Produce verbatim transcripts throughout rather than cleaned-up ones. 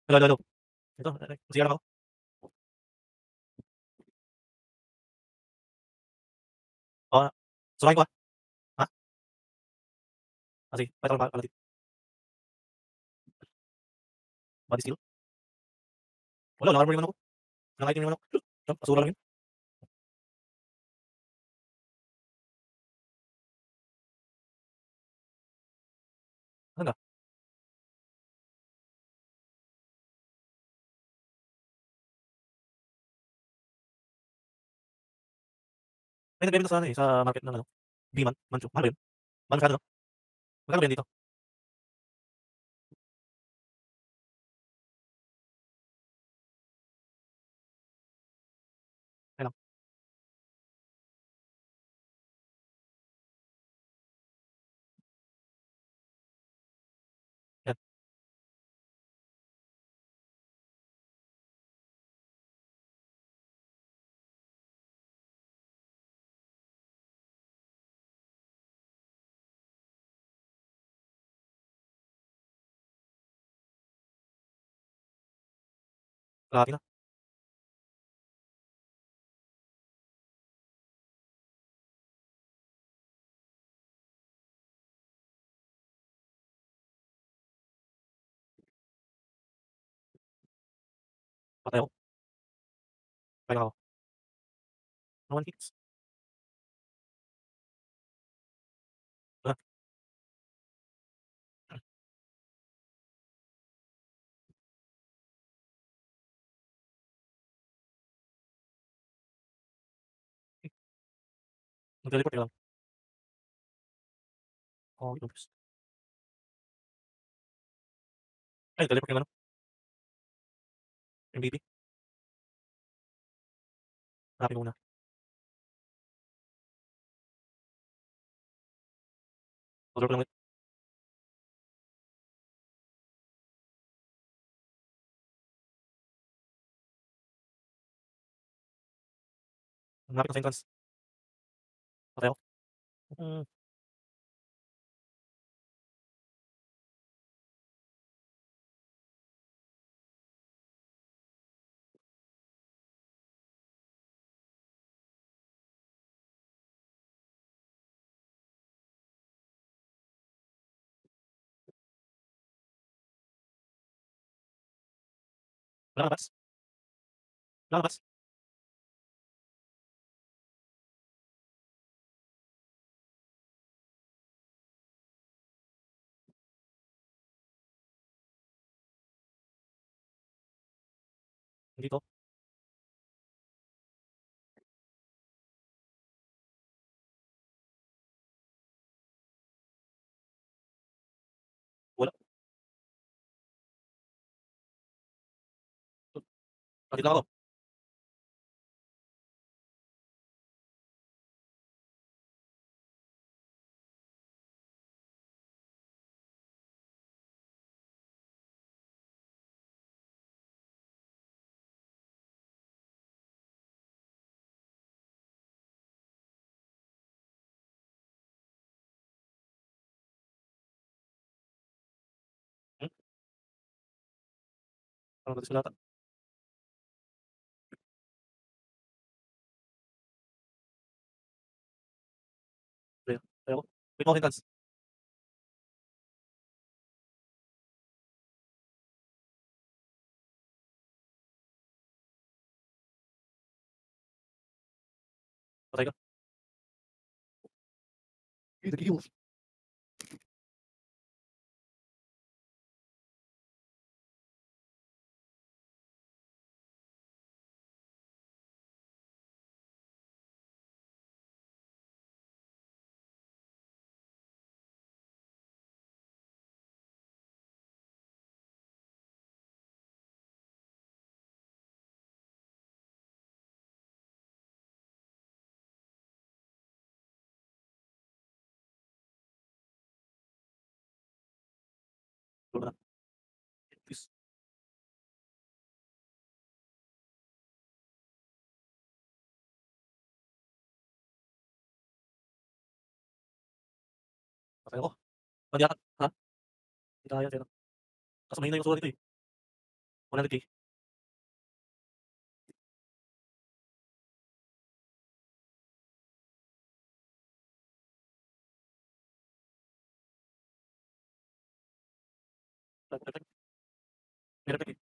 Hello, hello, hello. Ito, eh, C R lang ako. Oo nga. Sumahin ko, ah. Ha? Ah, sige. Pakita ko pa pala dito. Body steal? Wala, naka-armor naman ako. Ilang item naman ako. Yan, basura lang yun. Ano na? May nagbebenta sa ano, eh, sa market ng ano, Biman, Manchu. Mahal ba yun? Mahal masyado 'no? Magkano ba yan dito? Okey lang. Yan. Kalahati na. Patay ako. Okey lang ako. No one hits. Ah. Hmm. Mag-teleport ka lang. Okey, oops. Ay, teleport yung ano? M V P. Hanapin ko muna. O-drop ko lang ulit. Malapit na sa entrance. Patay ako. Mm. Wala kang bats? Wala kang bats? Dito? Wala. Nandito lang ako. Hmm? Parang nag-dispel ata. Ayun, patay ako. Wait mo ako sa entrance. Patay ka. Uy, nag-heal. Wala na. Please. Patay ako. Mandi ata. Ha? Hindi kaya, Zeno. Kaso mahina yung suha nito, eh. one hundred K. Dagdag. May dagdag, eh.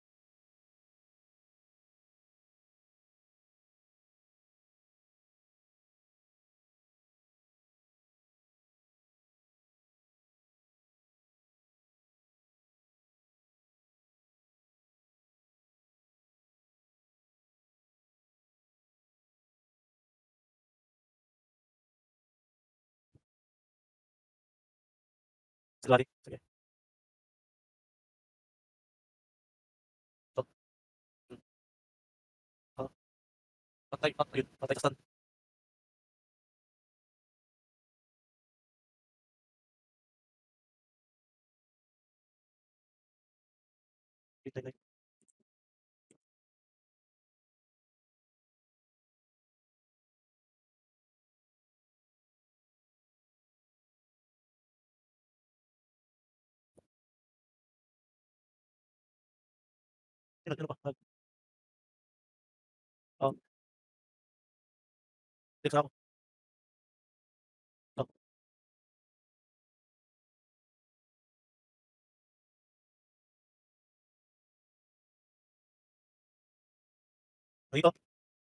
Salary, sige. Oh. Hmm. Oo. Patay pa ayun, patay ka stun. eight nine nine. Sino sino pa? Nag Oo. Next na ako. Oh. Dito.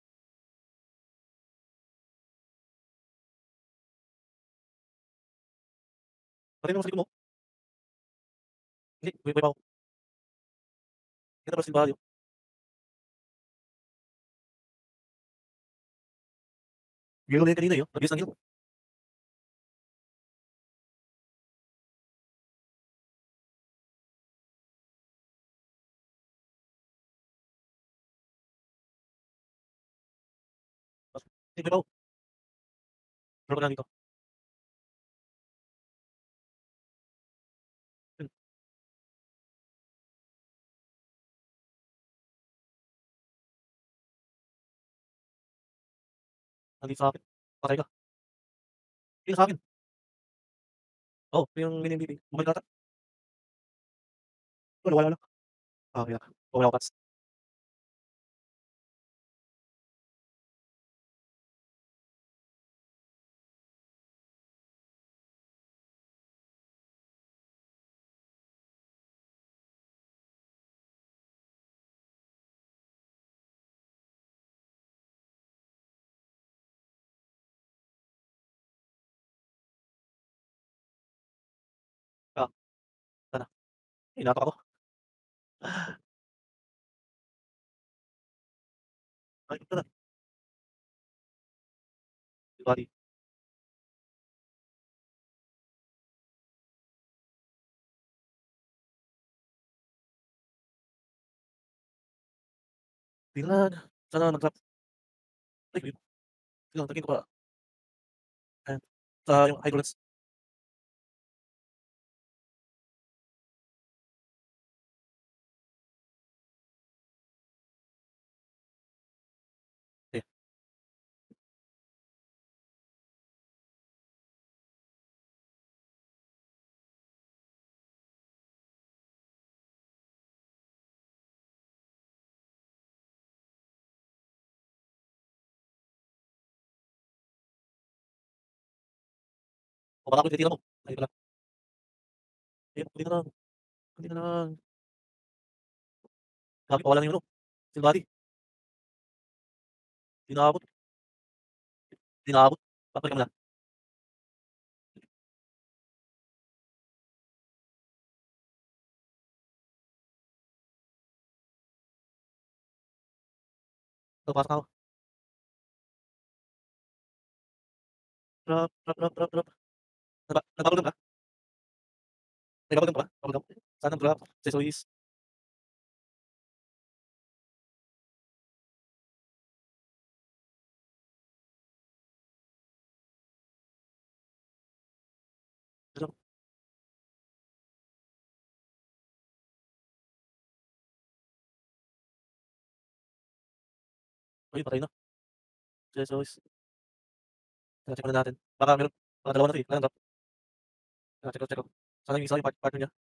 Patay mo sa likod mo. Hindi, buhay buhay pa ako. Kita pa silbahan yun. Yellow na yan kanina, eh, oh. Nag-use ng heal. Pas hindi buhay pa ako. Drop ka na lang dito. Hmm. Nandito sa'kin. Patay ka. Hindi na sa'kin. Oo, yung mini M V P. Bumalik ata. Oh, nawala na. Ah, okey lang. Okey ako Kats. Ah. Wala na. Inapak ako. Ay, ito na. Body. Tingnan. Sana mag-drop. Ay, ayun. Sige lang, tingin ko pa. Ayan. Sa yung Hydro Lens. Sige. O baka ako tinitingnan mo. Ayun pala. Ayun, kunti na lang. Kunti na lang. Grabe pawala na yung ano, Steel Body. Di naabot. Di naabot. Babalikan mo na. Ito, pasok na ako. Drop, drop, drop, drop, drop. Nagba nag-bubble gum ka? May bubble gum ka ba? Bubble gum? Sana drop, accessories. Drop. Ayun, patay na. Accessories. Teka, check muna natin. Baka meron baka dalawa na 'to, eh. Wala nang drop. Teka, check ko, check ko. Sana yung isa yung part partner niya.